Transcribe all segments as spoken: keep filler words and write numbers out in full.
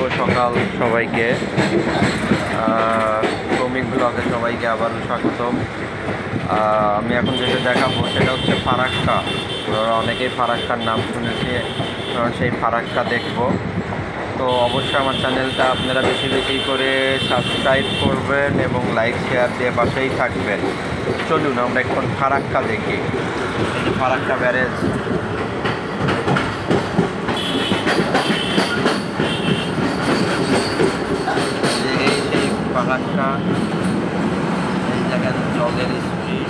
সকাল সবাইকে। শ্রমিক ব্লগে সবাইকে আবারও স্বাগতম। আমি এখন যেটা দেখাবো সেটা হচ্ছে ফারাক্কা। অনেকেই ফারাক্কার নাম শুনেছি, সেই ফারাক্কা দেখব। তো অবশ্যই আমার চ্যানেলটা আপনারা বেশি বেশি করে সাবস্ক্রাইব করবেন এবং লাইক শেয়ার দিয়ে পাশেই থাকবেন। চলুন আমরা এখন ফারাক্কা দেখি। এই যে ফারাক্কা ব্যারেজ, এই সেই ফারাক্কা, এই জায়গায় জলের স্ট্রিট।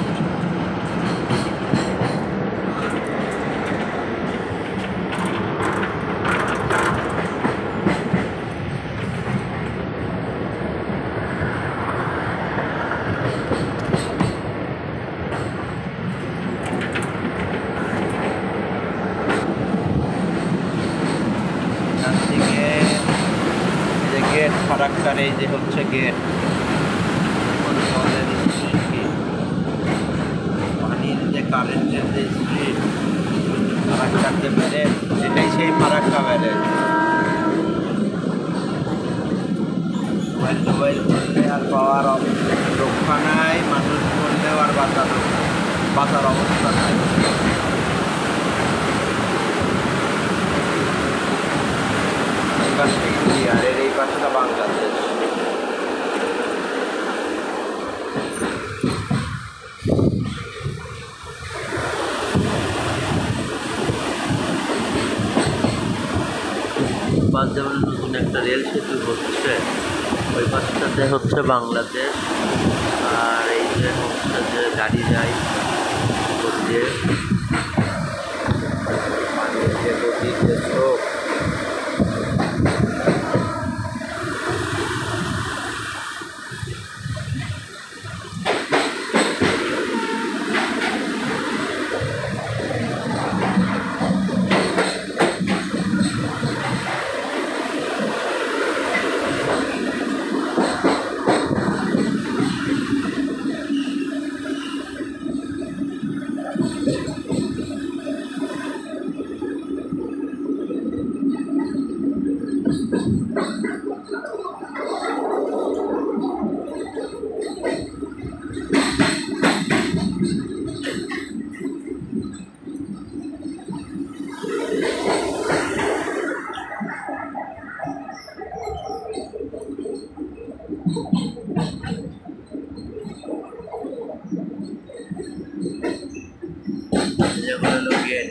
গেট ফারাক্কার, এই যে হচ্ছে গেট, জলের স্ট্রিট, পানির যে কারেন্টের যে স্ট্রিট, ফারাক্কার যে ব্যারেজ, এটাই সেই ফারাক্কা ব্যারেজ। মোবাইল টোবাইল করলে আর পাওয়ার রক্ষা নাই, মানুষ করলেও আর বাঁচার বাঁচার অবস্থা নাই। আর এর এই পাশটা বাংলাদেশ। পাঁচ যেমন নতুন একটা রেল সেতু হচ্ছে, ওই পাশটাতে হচ্ছে বাংলাদেশ। আর এই যে হচ্ছে যে গাড়ি যায় যে পানির যে নদীর যে স্রোত, যেগুলো হলো গেট।